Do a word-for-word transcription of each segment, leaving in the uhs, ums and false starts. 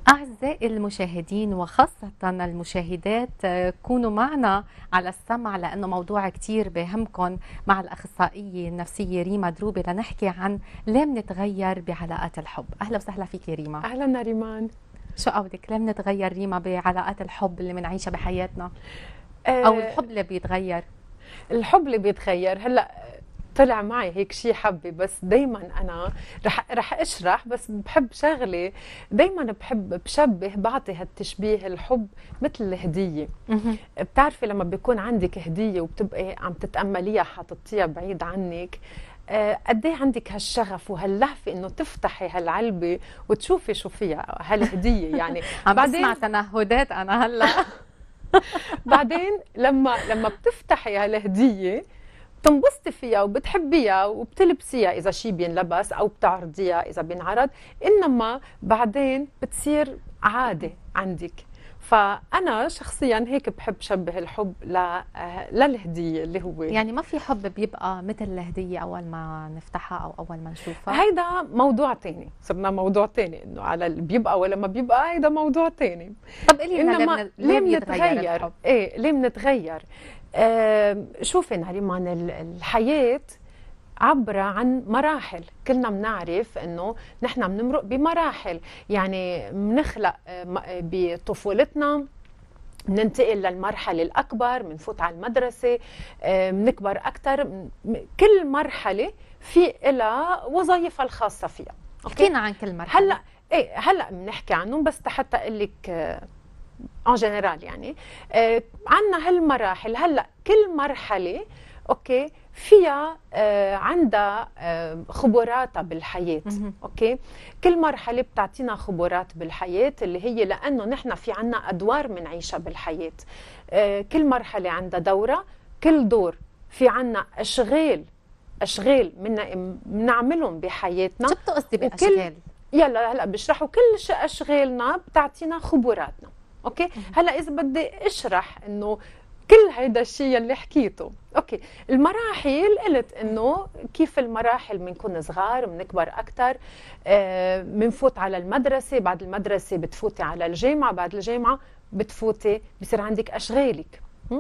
أعزائي المشاهدين وخاصة المشاهدات، آه، كونوا معنا على السمع لأنه موضوع كتير بهمكم مع الأخصائية النفسية ريما دروبي لنحكي عن ليه منتغير بعلاقات الحب. أهلا وسهلا فيك يا ريما. أهلا نريمان. شو قولك ليه منتغير ريما بعلاقات الحب اللي منعيشها بحياتنا؟ أو الحب اللي بيتغير؟ الحب اللي بيتغير هلا طلع معي هيك شيء حبي، بس دايما انا رح رح اشرح، بس بحب شغله دايما بحب بشبه بعطي هالتشبيه الحب مثل الهديه. بتعرفي لما بيكون عندك هديه وبتبقي عم تتامليها حاططيها بعيد عنك، آه، قد ايه عندك هالشغف وهاللهفه انه تفتحي هالعلبه وتشوفي شو فيها هالهديه يعني. عم بسمع تنهدات انا هلا. بعدين لما لما بتفتحي هالهديه بتنبسطي فيها وبتحبيها وبتلبسيها اذا شيء بينلبس او بتعرضيها اذا بينعرض، انما بعدين بتصير عاده عندك. فانا شخصيا هيك بحب شبه الحب للهديه اللي هو يعني ما في حب بيبقى مثل الهديه اول ما نفتحها او اول ما نشوفها. هيدا موضوع تاني، صرنا موضوع تاني انه على اللي بيبقى ولا ما بيبقى، هيدا موضوع تاني. طب قولي لنا ليه, ليه بنتغير الحب؟ ايه ليه بنتغير؟ آه شوفي نريمان، الحياه عبرة عن مراحل، كلنا بنعرف انه نحن بنمرق بمراحل، يعني بنخلق بطفولتنا، بننتقل للمرحلة الأكبر، بنفوت على المدرسة، بنكبر أكثر، كل مرحلة في لها وظائفها الخاصة فيها. حكينا عن كل مرحلة. هلا ايه هلا بنحكي عنهم، بس حتى اقول لك ان جنرال يعني عندنا هالمراحل. هلا كل مرحلة اوكي فيها آه عندها آه خبراتها بالحياة. اوكي كل مرحلة بتعطينا خبرات بالحياة اللي هي لأنه نحن في عنا أدوار منعيشها بالحياة. آه كل مرحلة عندها دورة، كل دور في عنا أشغال أشغال بنعملهم بحياتنا. شو بتقصدي بأشغال؟ يلا هلا بشرحوا كل أشغالنا بتعطينا خبراتنا. اوكي هلا إذا بدي أشرح إنه كل هيدا الشيء اللي حكيته، اوكي المراحل قلت انه كيف المراحل بنكون صغار بنكبر اكثر، بنفوت آه على المدرسه، بعد المدرسه بتفوتي على الجامعه، بعد الجامعه بتفوتي بصير عندك اشغالك.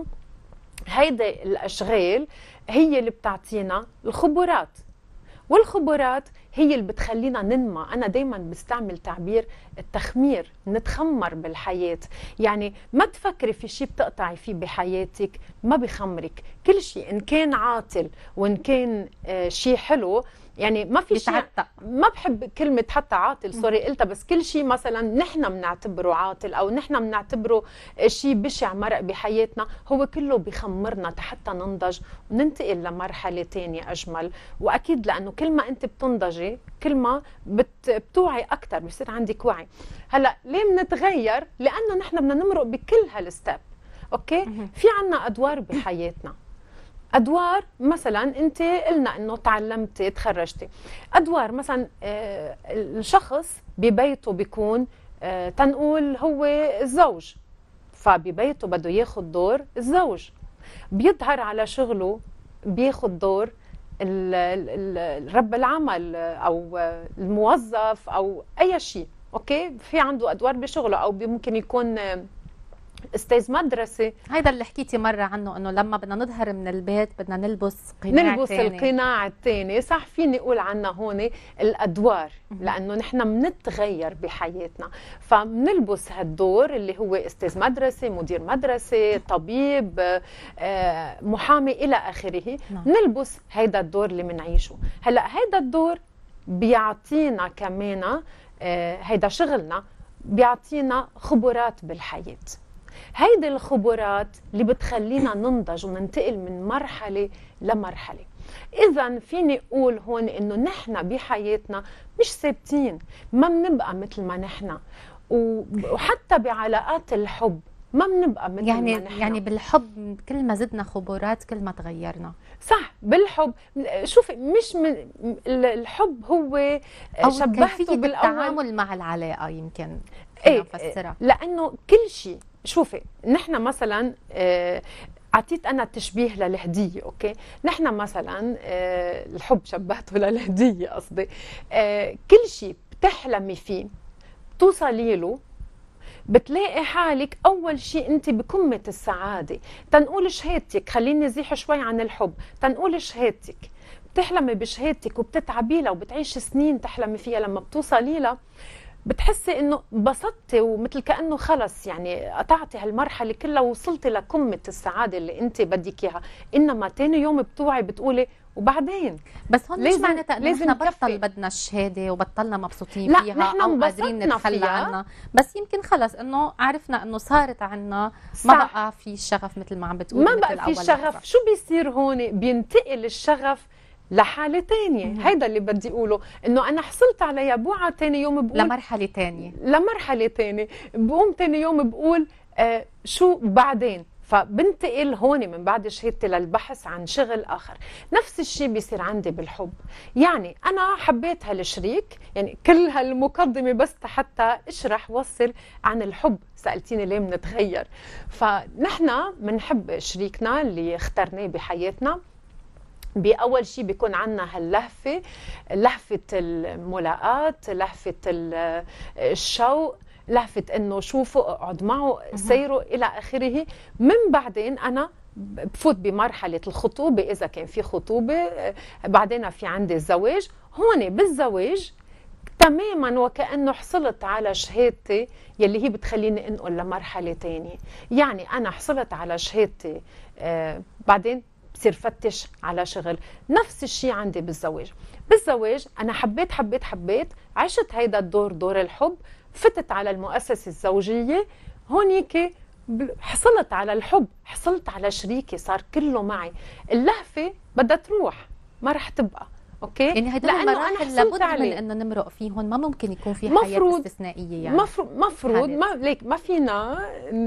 هيدا الاشغال هي اللي بتعطينا الخبرات، والخبرات هي اللي بتخلينا ننمى. أنا دايما بستعمل تعبير التخمير، نتخمر بالحياة. يعني ما تفكري في شيء بتقطعي فيه بحياتك ما بخمرك، كل شيء إن كان عاطل وإن كان آه شيء حلو، يعني ما في شيء، ما بحب كلمة حتى عاطل سوري قلتها، بس كل شيء مثلا نحن بنعتبره عاطل أو نحن بنعتبره شيء بشع مرق بحياتنا، هو كله بخمرنا حتى ننضج وننتقل لمرحلة تانية أجمل. وأكيد لأنه كل ما أنت بتنضجي كل ما بت بتوعي أكثر، بصير عندك وعي. هلا ليه بنتغير؟ لأنه نحن بدنا نمرق بكل هالستاب. أوكي في عنا أدوار بحياتنا، ادوار مثلا انت قلنا انه تعلمتي تخرجتي، ادوار مثلا آه الشخص ببيته بيكون آه تنقول هو الزوج، فببيته بده ياخذ دور الزوج، بيظهر على شغله بياخذ دور رب العمل او الموظف او اي شيء. اوكي في عنده ادوار بشغله، او ممكن يكون استاذ مدرسه. هيدا اللي حكيتي مره عنه انه لما بدنا نظهر من البيت بدنا نلبس قناع نلبس تاني. القناع الثاني صح، فيني اقول عنها هون الادوار، لانه نحن بنتغير بحياتنا، فبنلبس هالدور اللي هو استاذ مدرسه، مدير مدرسه، طبيب، محامي الى اخره. بنلبس هيدا الدور اللي بنعيشه. هلا هيدا الدور بيعطينا كمان، هيدا شغلنا بيعطينا خبرات بالحياه. هيدي الخبرات اللي بتخلينا ننضج وننتقل من مرحلة لمرحلة. إذن فيني أقول هون إنه نحن بحياتنا مش ثابتين، ما بنبقى مثل ما نحن، وحتى بعلاقات الحب ما بنبقى مثل يعني ما نحن. يعني بالحب كل ما زدنا خبرات كل ما تغيرنا. صح، بالحب. شوفي مش من الحب هو شبهته بالأول التعامل مع العلاقة، يمكن ايه نفسرها. لأنه كل شيء، شوفي نحن مثلا آه اعطيت انا تشبيه للهديه. اوكي نحن مثلا آه الحب شبهته للهديه قصدي. آه كل شيء بتحلمي فيه توصلي له بتلاقي حالك أول شيء أنت بقمة السعادة. تنقول شهادتك، خليني زيح شوي عن الحب، تنقول شهادتك بتحلمي بشهادتك وبتتعبي لها وبتعيش سنين تحلمي فيها، لما بتوصلي لها بتحسي انه انبسطتي ومثل كانه خلص يعني قطعتي هالمرحله كلها ووصلتي لقمه السعاده اللي انت بدك اياها. انما ثاني يوم بتوعي بتقولي وبعدين. بس هون مش معناتها انه نحن بطل بدنا الشهاده وبطلنا مبسوطين لا فيها او قادرين نتخلى عنها، بس يمكن خلص انه عرفنا انه صارت عنا ما بقى في الشغف مثل ما عم بتقولي، ما بقى في الشغف. شو بيصير هون؟ بينتقل الشغف لحالة تانية. هيدا اللي بدي أقوله، إنه أنا حصلت عليها بوعى تاني يوم بقول لمرحلة تانية لمرحلة تانية بقوم تاني يوم بقول آه شو بعدين. فبنتقل هون من بعد شهادتي للبحث عن شغل آخر. نفس الشيء بيصير عندي بالحب. يعني أنا حبيت هالشريك، يعني كل هالمقدمة بس حتى اشرح وصل عن الحب. سألتيني ليه بنتغير؟ فنحن بنحب شريكنا اللي اخترناه بحياتنا. بأول شيء بيكون عنا هاللهفة، لهفة الملاقاة، لهفة الشوق، لهفة انه شوفه اقعد معه سيره الى اخره. من بعدين انا بفوت بمرحلة الخطوبة اذا كان في خطوبة، بعدين في عندي الزواج. هون بالزواج تماما وكأنه حصلت على شهادتي يلي هي بتخليني انقل لمرحلة تانية. يعني انا حصلت على شهادتي، آه بعدين بصير فتش على شغل. نفس الشيء عندي بالزواج. بالزواج أنا حبيت حبيت حبيت عشت هيدا الدور، دور الحب، فتت على المؤسسة الزوجية. هونيك حصلت على الحب، حصلت على شريكي، صار كله معي. اللهفة بدها تروح، ما رح تبقى. اوكي، يعني هدول المراحل لابد من انه نمرق فيهم، ما ممكن يكون في حياه استثنائيه. يعني مفروض مفروض ما ليك ما فينا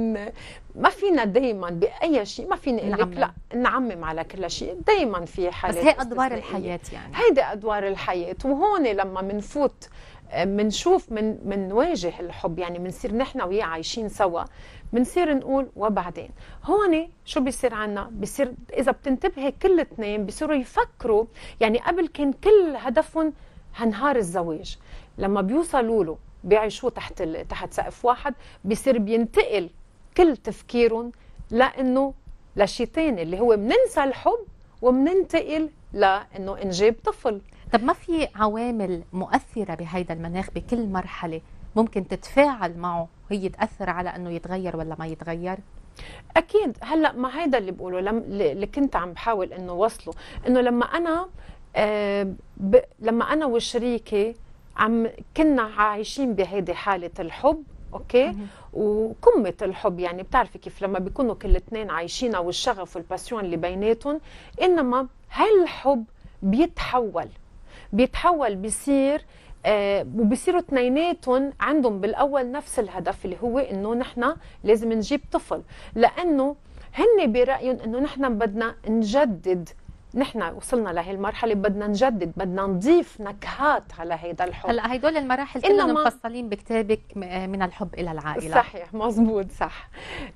ما فينا دائما باي شيء، ما فيني اقول لك لا نعمم على كل شيء، دائما في حالات بس هي ادوار الحياه. يعني هيدي ادوار الحياه. وهون لما بنفوت بنشوف من بنواجه الحب، يعني بنصير نحن وياه عايشين سوا، بنصير نقول وبعدين. هون شو بيصير عنا؟ بيصير اذا بتنتبهي كل اثنين بيصيروا يفكروا. يعني قبل كان كل هدفهم هنهار الزواج، لما بيوصلوا له بيعيشوه تحت تحت سقف واحد، بيصير بينتقل كل تفكيرهم لانه لشيء ثاني اللي هو بننسى الحب وبننتقل لانه انجاب طفل. طب ما في عوامل مؤثره بهيدا المناخ بكل مرحله ممكن تتفاعل معه هي تأثر على انه يتغير ولا ما يتغير؟ اكيد. هلا ما هيدا اللي بقوله، لم... اللي كنت عم بحاول انه وصله، انه لما انا آه ب... لما انا وشريكي عم كنا عايشين بهيدي حاله الحب، اوكي، وقمه الحب. يعني بتعرفي كيف لما بيكونوا كل اثنين عايشينها والشغف والباسيون اللي بيناتهم، انما هالحب بيتحول بيتحول بيصير آه وبصيروا اثنيناتهم عندهم بالاول نفس الهدف اللي هو انه نحن لازم نجيب طفل، لانه هن برايهم انه نحن بدنا نجدد. نحن وصلنا لهي المرحله بدنا نجدد، بدنا نضيف نكهات على هيدا الحب. هلا هدول المراحل كلهم مفصلين بكتابك من الحب الى العائله. صحيح، مزبوط، صح.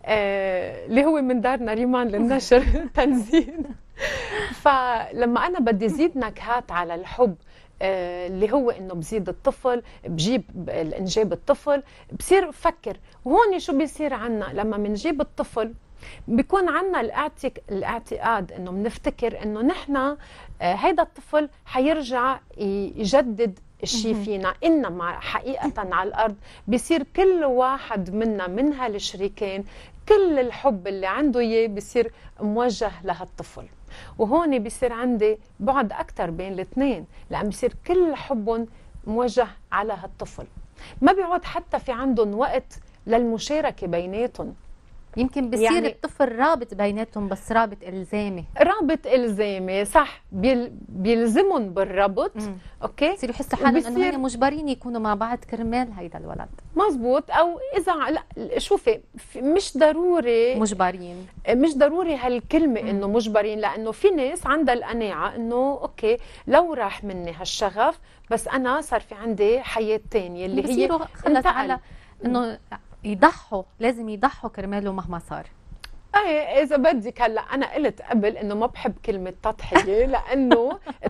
آه اللي هو من دارنا ريمان للنشر تنزيل. فلما انا بدي زيد نكهات على الحب اللي هو انه بزيد الطفل، بجيب الانجاب الطفل، بصير فكر. وهون شو بيصير عنا لما بنجيب الطفل؟ بيكون عنا الاعتقاد انه بنفتكر انه نحن هيدا الطفل حيرجع يجدد الشيء فينا. انما حقيقه على الارض بيصير كل واحد منا من هالشريكين كل الحب اللي عنده اياه بيصير موجه لهالطفل. وهون بيصير عندي بعد اكثر بين الاثنين، لان بيصير كل حبهم موجه على هالطفل. ما بيعود حتى في عندهم وقت للمشاركه بيناتهم. يمكن بصير يعني الطفل رابط بيناتهم، بس رابط الزامي. رابط الزامي، صح. بيل بيلزمهم بالربط. مم. اوكي، بصيروا يحسوا حالهم انه هن مجبرين يكونوا مع بعض كرمال هيدا الولد. مزبوط. او اذا لا شوفي مش ضروري مجبرين، مش ضروري هالكلمه انه مجبرين، لانه في ناس عندها القناعه انه اوكي لو راح مني هالشغف بس انا صار في عندي حياه ثانيه اللي هي خلص على انه يضحوا، لازم يضحوا كرماله مهما صار. ايه اذا بدك. هلا انا قلت قبل انه ما بحب كلمه تضحيه، لانه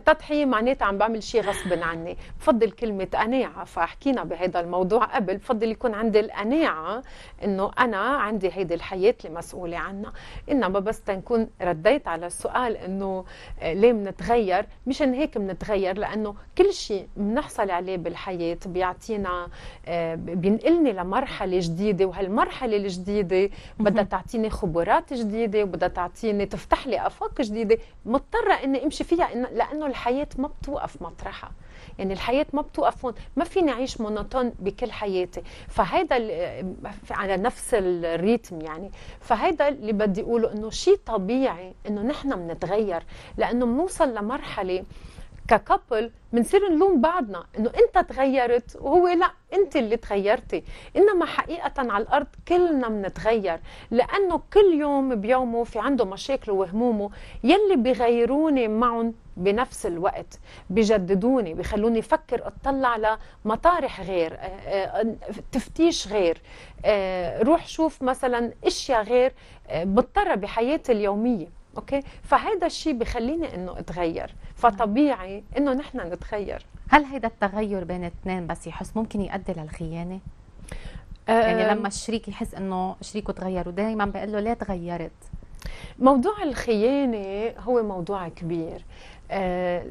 التضحية معناتها عم بعمل شيء غصب عني. بفضل كلمة قناعة، فحكينا بهذا الموضوع قبل، بفضل يكون عندي القناعة إنه أنا عندي هيدي الحياة اللي مسؤولة عنها. إنما بس تنكون رديت على السؤال إنه ليه بنتغير، مشان هيك بنتغير لأنه كل شيء بنحصل عليه بالحياة بيعطينا، بينقلني لمرحلة جديدة، وهالمرحلة الجديدة بدها تعطيني خبرات جديدة، وبدها تعطيني تفتح لي آفاق جديدة مضطرة إني أمشي فيها، لأنه الحياة ما بتوقف مطرحها. يعني الحياة ما بتوقف هون، ما فيني أعيش مونوتون بكل حياتي. فهيدا على نفس الريتم يعني. فهيدا اللي بدي أقوله، إنه شيء طبيعي إنه نحن بنتغير، لأنه بنوصل لمرحلة ككابل بنصير نلوم بعضنا انه انت تغيرت وهو لا انت اللي تغيرتي. انما حقيقه على الارض كلنا بنتغير، لانه كل يوم بيومه في عنده مشاكله وهمومه، يلي بيغيروني معهم بنفس الوقت، بيجددوني، بيخلوني افكر اطلع على مطارح غير، تفتيش غير، روح شوف مثلا اشياء غير بضطر بحياتي اليوميه. اوكي، فهذا الشيء بخليني انه اتغير، فطبيعي انه نحن نتغير. هل هيدا التغير بين اثنين بس يحس ممكن يؤدي للخيانه؟ أه يعني لما الشريك يحس انه شريكه تغير ودائما بيقول له ليه تغيرت؟ موضوع الخيانه هو موضوع كبير. أه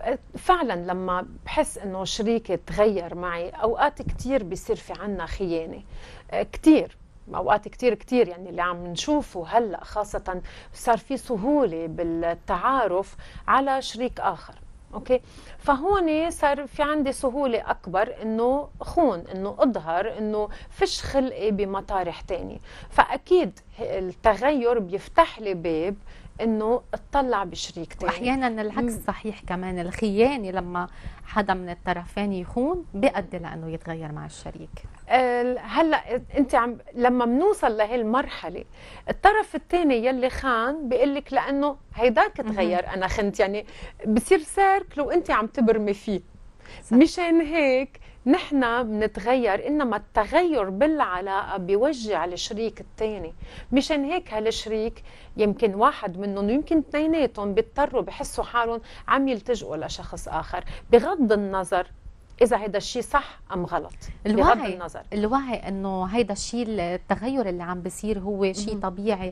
فعلا لما بحس انه شريكي تغير معي، اوقات كثير بيصير في عنا خيانه، أه كثير اوقات كتير كتير يعني اللي عم نشوفه هلا، خاصه صار في سهوله بالتعارف على شريك اخر. اوكي، فهون صار في عندي سهوله اكبر انه خون، انه اظهر انه فيش خلقي بمطارح تاني. فاكيد التغير بيفتح لي باب انه اطلع بشريك تاني. واحيانا العكس صحيح كمان، الخيانه لما حدا من الطرفين يخون بيؤدي لانه يتغير مع الشريك. أه هلا انت عم لما بنوصل لهي المرحله، الطرف الثاني يلي خان بيقول لك لانه هيداك تغير انا خنت، يعني بصير سيركل وانت عم تبرمي فيه. صح. مشان هيك نحن بنتغير، انما التغير بالعلاقه بيوجع الشريك الثاني. مشان هيك هالشريك يمكن واحد منهم يمكن اثنيناتهم بيضطروا بحسوا حالهم عم يلتجئوا لشخص اخر، بغض النظر إذا هيدا الشيء صح أم غلط. الوعي النظر. الوعي إنه هيدا الشيء، التغير اللي عم بيصير هو شيء طبيعي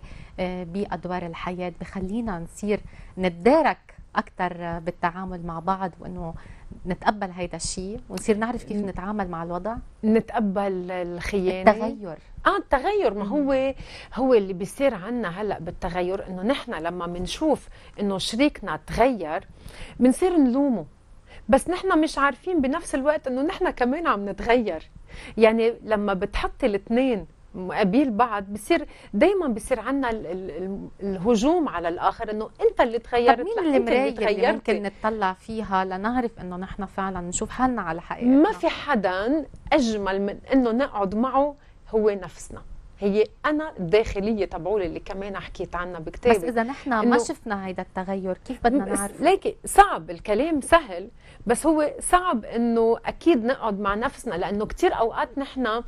بأدوار الحياة، بخلينا نصير نتدارك أكثر بالتعامل مع بعض، وإنه نتقبل هيدا الشيء ونصير نعرف كيف نتعامل مع الوضع. نتقبل الخيانة، التغير. اه التغير ما هو هو اللي بيصير عنا هلا بالتغير، إنه نحن لما بنشوف إنه شريكنا تغير بنصير نلومه، بس نحن مش عارفين بنفس الوقت انه نحن كمان عم نتغير. يعني لما بتحطي الاثنين مقابل بعض بصير دايما بصير عنا ال ال الهجوم على الاخر، انه انت اللي تغيرت. طب مين المراية اللي ممكن نتطلع فيها لنعرف انه نحن فعلا نشوف حالنا على حقيقتنا؟ ما في حدا اجمل من انه نقعد معه هو نفسنا، هي انا الداخليه تبعولي اللي كمان حكيت عنها بكتابي. بس اذا نحن ما شفنا هيدا التغير كيف بدنا نعرف؟ ليكي صعب، الكلام سهل بس هو صعب انه اكيد نقعد مع نفسنا، لانه كثير اوقات نحن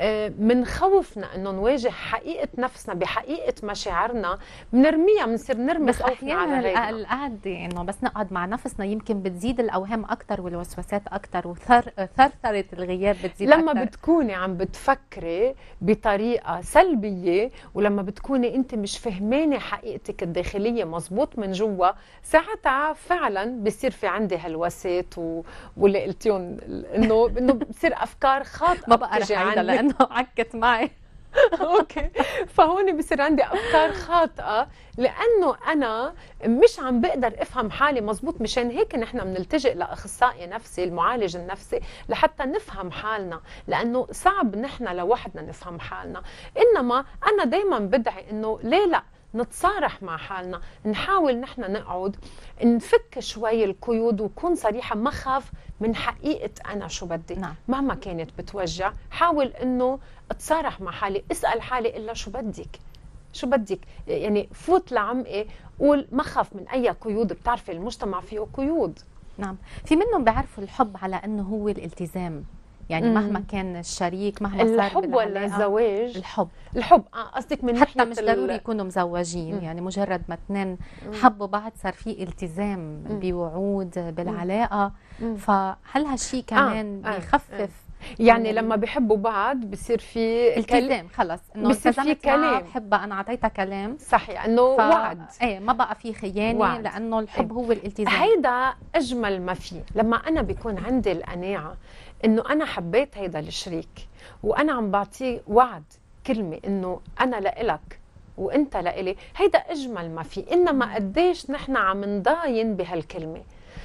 من خوفنا انه نواجه حقيقه نفسنا بحقيقه مشاعرنا بنرميها، بنصير نرمي خوفنا على غيرنا. القعده انه بس نقعد مع نفسنا يمكن بتزيد الاوهام اكثر والوسوسات اكثر وثرثره الغياب بتزيد لما أكتر. بتكوني عم بتفكري بطريقه سلبيه، ولما بتكوني انت مش فهمانه حقيقتك الداخليه مزبوط من جوا، ساعتها فعلا بصير في عندي هلوسات و... واللي قلتيهم انه انه بصير افكار خاطئه. ما بقى رح اعيدها لانه عكت معي. اوكي، فهون بصير عندي افكار خاطئه لانه انا مش عم بقدر افهم حالي مزبوط. مشان هيك نحن بنلتجئ لاخصائي نفسي، المعالج النفسي، لحتى نفهم حالنا، لانه صعب نحن لوحدنا نفهم حالنا. انما انا دائما بدعي انه ليه لا نتصارح مع حالنا، نحاول نحن نقعد نفك شوي القيود وكون صريحة، ما خاف من حقيقة أنا شو بدي. نعم. مهما كانت بتوجع حاول إنه اتصارح مع حالي، اسأل حالي إلا شو بدك، شو بدك، يعني فوت لعمقي، قول ما خاف من أي قيود. بتعرفي المجتمع فيه قيود. نعم، في منهم بيعرفوا الحب على أنه هو الالتزام، يعني مم. مهما كان الشريك، مهما صار الحب ولا بالعلاقة. الزواج؟ الحب. الحب اه قصدك من حتى ناحية مش ال- ضروري يكونوا مزوجين، مم. يعني مجرد ما اثنين مم. حبوا بعض صار في التزام مم. بوعود بالعلاقة. مم. فهل هالشي كمان آه. آه. بيخفف يعني من لما ال- بيحبوا بعض بصير في التزام؟ خلص انه بصير في التزمت معها، كلام. بحبها، انا اعطيتها كلام، صحيح انه ف... وعد. ايه ما بقى في خيانة، وعد. لانه الحب إيه. هو الالتزام. هيدا اجمل ما فيه لما انا بيكون عندي القناعه انه انا حبيت هيدا الشريك، وانا عم بعطيه وعد، كلمه انه انا لإلك وانت لإلي. هيدا اجمل ما فيه. انما قديش نحن عم نضاين بهالكلمه.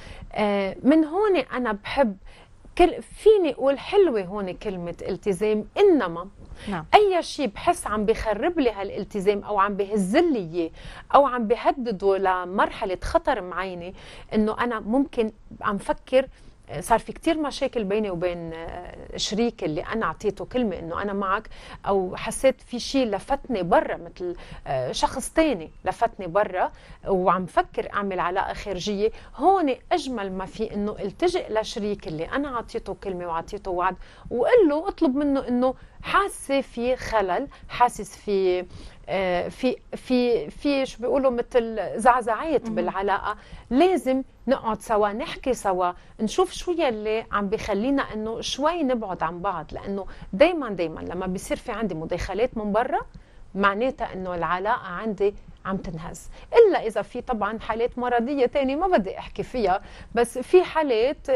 آه من هون انا بحب كل فيني اقول حلوه هون كلمه التزام. انما نعم. اي شيء بحس عم بخرب لي هالالتزام او عم بهز لي اياه او عم بهدده لمرحله خطر معينه، انه انا ممكن عم فكر. صار في كتير مشاكل بيني وبين شريكي اللي انا اعطيته كلمه انه انا معك، او حسيت في شيء لفتني برا، مثل شخص تاني لفتني برا وعم فكر اعمل علاقه خارجيه. هون اجمل ما في انه التجئ لشريك اللي انا اعطيته كلمه واعطيته وعد، وقل له اطلب منه انه حاسه في خلل، حاسس في في في في شو بيقولوا مثل زعزعيت بالعلاقه. لازم نقعد سوا، نحكي سوا، نشوف شو يلي عم بخلينا انه شوي نبعد عن بعض. لانه دايما دايما لما بيصير في عندي مداخلات من برا، معناتها انه العلاقه عندي عم تنهز. الا اذا في طبعا حالات مرضيه تانية ما بدي احكي فيها، بس في حالات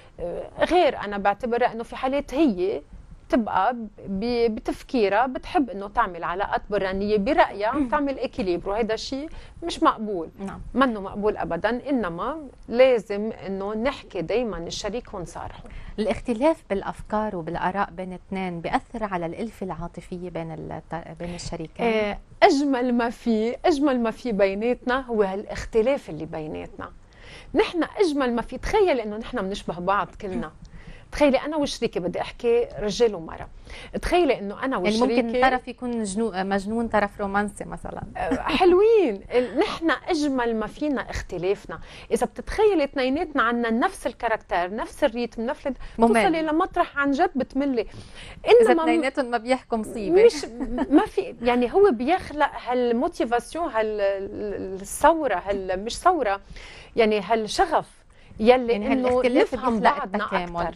غير انا بعتبرها انه في حالات هي تبقى بتفكيرها بتحب انه تعمل علاقات برانيه برايها عم تعمل اكيليبرو. هيدا الشيء مش مقبول. نعم. منه مقبول ابدا. انما لازم انه نحكي دائما الشريك ونصارحه. الاختلاف بالافكار وبالاراء بين اثنين بياثر على الالفه العاطفيه بين الت... بين الشريكين. آه اجمل ما في اجمل ما في بيناتنا هو هالاختلاف اللي بيناتنا. نحن اجمل ما في، تخيل انه نحن بنشبه بعض كلنا. تخيلي انا وشريكي، بدي احكي رجال ومراه، تخيلي انه انا وشريكي يعني ممكن طرف يكون مجنون، طرف رومانسي مثلا. حلوين. نحن اجمل ما فينا اختلافنا. اذا بتتخيلي اثنيناتنا عنا نفس الكاركتر، نفس الريتم، نفس توصلي لمطرح عن جد بتملي. انما اذا اثنيناتهم ما بيحكوا مصيبه، مش ما في يعني. هو بيخلق هالموتيفاسيون، هالثوره، هال مش ثوره يعني، هالشغف يلي يعني انه نفهم بعضنا اكثر.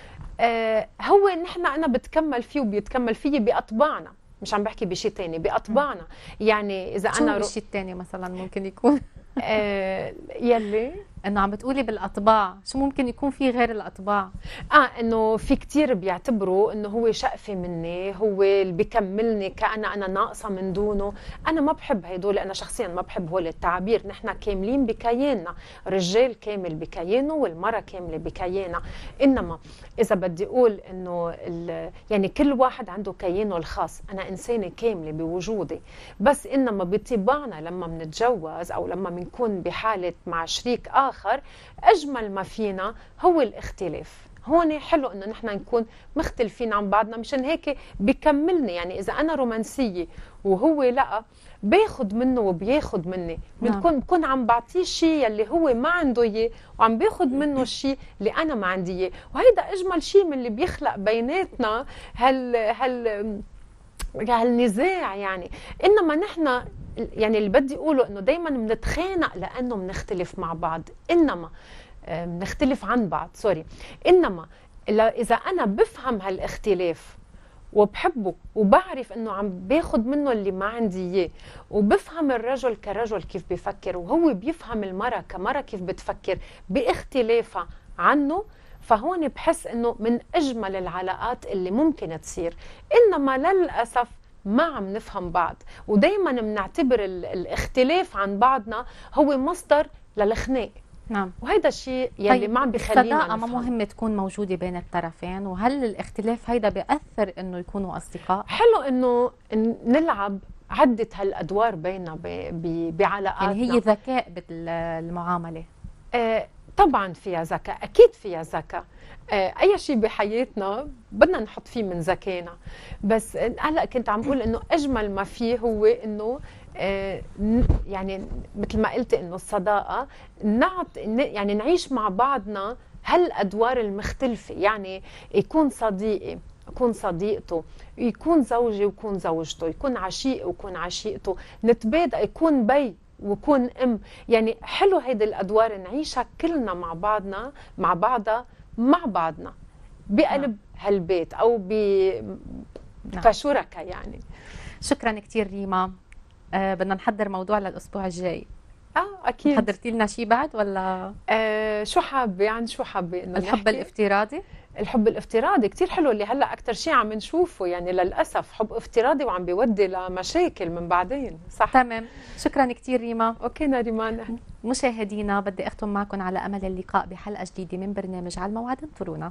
آه هو نحن انا بتكمل فيه وبيتكمل فيه باطباعنا، مش عم بحكي بشيء ثاني، باطباعنا. يعني اذا شو انا رو... الشيء الثاني مثلا ممكن يكون آه يلي انه عم بتقولي بالاطباع، شو ممكن يكون في غير الاطباع؟ اه انه في كتير بيعتبروا انه هو شقفه مني، هو اللي بيكملني، كأنا انا ناقصه من دونه. انا ما بحب هدول، انا شخصيا ما بحب هول التعابير. نحن كاملين بكياننا، الرجال كامل بكيانه والمراه كامله بكيانها. انما اذا بدي اقول انه يعني كل واحد عنده كيانه الخاص، انا انسانه كامله بوجودي. بس انما بطباعنا لما بنتجوز او لما بنكون بحاله مع شريك اخر، اجمل ما فينا هو الاختلاف. هون حلو انه نحن نكون مختلفين عن بعضنا، مشان هيك بكملني. يعني اذا انا رومانسيه وهو لا، باخذ منه وبياخذ مني. بنكون بكون عم بعطيه شيء اللي هو ما عنده اياه، وعم باخذ منه الشيء اللي انا ما عندي اياه. وهيدا اجمل شيء من اللي بيخلق بيناتنا هال هال هالنزاع يعني. انما نحن يعني اللي بدي اقوله انه دائما بنتخانق لانه بنختلف مع بعض، انما بنختلف عن بعض سوري. انما اذا انا بفهم هالاختلاف وبحبه وبعرف انه عم باخد منه اللي ما عندي اياه، وبفهم الرجل كرجل كيف بيفكر، وهو بيفهم المرأة كمرأة كيف بتفكر باختلافها عنه، فهون بحس انه من اجمل العلاقات اللي ممكن تصير. انما للاسف ما عم نفهم بعض، ودايما بنعتبر الاختلاف عن بعضنا هو مصدر للخناق. نعم. وهيدا الشيء يلي طيب ما عم بخلينا الصداقة نفهم. ما مهمة تكون موجودة بين الطرفين؟ وهل الاختلاف هيدا بيأثر انه يكونوا اصدقاء؟ حلو انه نلعب عدة هالادوار بيننا بعلاقاتنا. يعني هي ذكاء بالمعاملة. آه طبعا فيها ذكاء، اكيد فيها ذكاء. آه اي شيء بحياتنا بدنا نحط فيه من ذكائنا. بس هلا كنت عم بقول انه اجمل ما فيه هو انه آه يعني مثل ما قلت انه الصداقه نعط يعني نعيش مع بعضنا هالادوار المختلفه، يعني يكون صديقي يكون صديقته، يكون زوجي ويكون زوجته، يكون عشيقي ويكون عشيقته، نتبادل، يكون بي ويكون ام. يعني حلو هيدي الادوار نعيشها كلنا مع بعضنا مع بعضها مع بعضنا بقلب هالبيت او ب كشركاء يعني. شكرا كثير ريما. آه بدنا نحضر موضوع للاسبوع الجاي. اه اكيد. حضرتي لنا شيء بعد ولا؟ آه شو حابه، عن شو حابه انه الحب نحكي؟ الافتراضي. الحب الافتراضي كتير حلو، اللي هلا اكثر شيء عم نشوفه، يعني للاسف حب افتراضي وعم بيودي لمشاكل من بعدين. صح. تمام. شكرا كثير ريما. اوكي ناريمان. مشاهدينا بدي اختم معكم على امل اللقاء بحلقه جديده من برنامج على الموعد، انطرونا.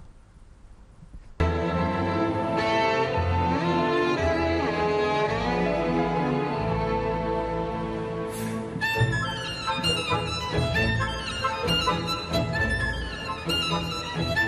Thank you.